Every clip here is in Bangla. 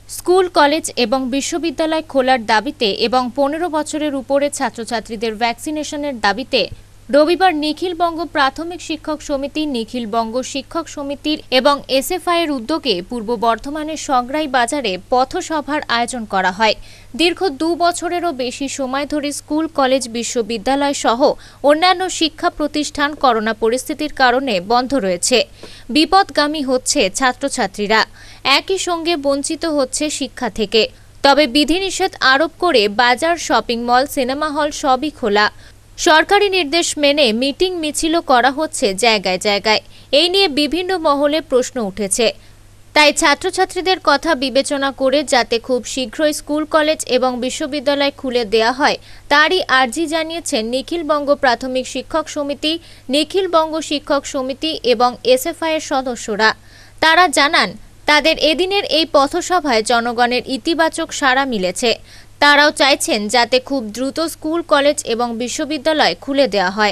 স্কুল কলেজ এবং বিশ্ববিদ্যালয় খোলার দাবিতে এবং 15 বছরের উপরে ছাত্রছাত্রীদের ভ্যাকসিনেশনের দাবিতে রবিবার নিখিলবঙ্গ প্রাথমিক শিক্ষক সমিতি, নিখিলবঙ্গ শিক্ষক সমিতির এবং এসএফআই এর উদ্যোগে পূর্ব বর্ধমানের সংগ্রাই বাজারে পথসভার আয়োজন করা হয়। দীর্ঘ 2 বছরেরও বেশি সময় ধরে স্কুল, কলেজ, বিশ্ববিদ্যালয় সহ অন্যান্য শিক্ষা প্রতিষ্ঠান করোনা পরিস্থিতির কারণে বন্ধ রয়েছে। বিপদগামী হচ্ছে ছাত্রছাত্রীরা, একই সঙ্গে বঞ্চিত হচ্ছে শিক্ষা থেকে। তবে বিধিনিষেধ আরোপ করে বাজার, শপিং মল, সিনেমা হল সবই খোলা। সরকারি নির্দেশ মেনে মিটিং মিছিলও করা হচ্ছে জায়গায় জায়গায়। এই নিয়ে বিভিন্ন মহলে প্রশ্ন উঠেছে। তাই ছাত্রছাত্রীদের কথা বিবেচনা করে যাতে খুব শীঘ্রই স্কুল, কলেজ এবং বিশ্ববিদ্যালয় খুলে দেওয়া হয় তারই আর্জি জানিয়েছেন নিখিলবঙ্গ প্রাথমিক শিক্ষক সমিতি, নিখিলবঙ্গ শিক্ষক সমিতি এবং এসএফআই এর সদস্যরা। তারা জানান, তাদের এদিনের এই পথসভায় জনগণের ইতিবাচক সাড়া মিলেছে। তারাও চাইছেন যাতে খুব দ্রুত স্কুল, কলেজ এবং বিশ্ববিদ্যালয় খুলে দেওয়া হয়।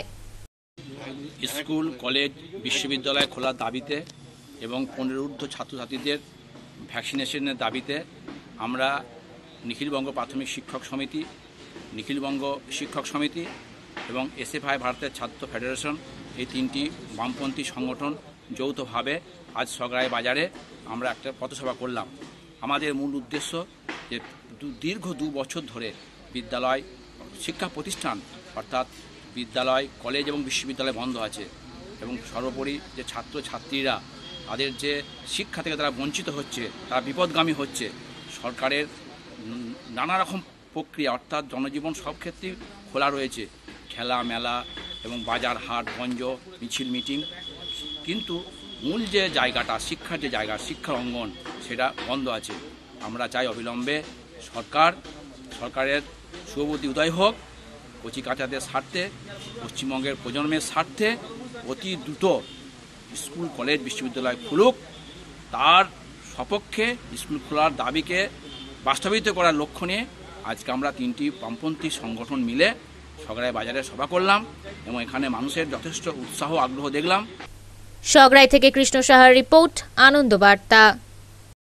স্কুল, কলেজ, বিশ্ববিদ্যালয় খোলার দাবিতে এবং 15 ঊর্ধ্ব ছাত্রছাত্রীদের ভ্যাকসিনেশনের দাবিতে আমরা নিখিলবঙ্গ প্রাথমিক শিক্ষক সমিতি, নিখিলবঙ্গ শিক্ষক সমিতি এবং এসএফআই ভারতের ছাত্র ফেডারেশন, এই 3টি বামপন্থী সংগঠন যৌথভাবে আজ সংগ্রাই বাজারে আমরা একটা পথসভা করলাম। আমাদের মূল উদ্দেশ্য যে দীর্ঘ 2 বছর ধরে বিদ্যালয়, শিক্ষা প্রতিষ্ঠান অর্থাৎ বিদ্যালয়, কলেজ এবং বিশ্ববিদ্যালয় বন্ধ আছে এবং সর্বোপরি যে ছাত্রছাত্রীরা তাদের যে শিক্ষা থেকে তারা বঞ্চিত হচ্ছে, তারা বিপদগামী হচ্ছে। সরকারের নানা রকম প্রক্রিয়া অর্থাৎ জনজীবন সব ক্ষেত্রেই খোলা রয়েছে, খেলা, মেলা এবং বাজার, হাট, গঞ্জ, মিছিল, মিটিং, কিন্তু মূল যে জায়গাটা, শিক্ষার যে জায়গা, শিক্ষার অঙ্গন, সেটা বন্ধ আছে। আমরা চাই অবিলম্বে সরকারের শুভবুদ্ধি উদয় হোক, কচিকাঁচাদের স্বার্থে, পশ্চিমবঙ্গের প্রজন্মের স্বার্থে অতি দ্রুত স্কুল, কলেজ, বিশ্ববিদ্যালয় খুলুক। তার সপক্ষে স্কুল খোলার দাবিকে বাস্তবায়িত করার লক্ষ্য নিয়ে আজকে আমরা 3টি বামপন্থী সংগঠন মিলে সংগ্রাই বাজারে সভা করলাম এবং এখানে মানুষের যথেষ্ট উৎসাহ, আগ্রহ দেখলাম। সংগ্রাই থেকে কৃষ্ণ সাহার রিপোর্ট, আনন্দবার্তা।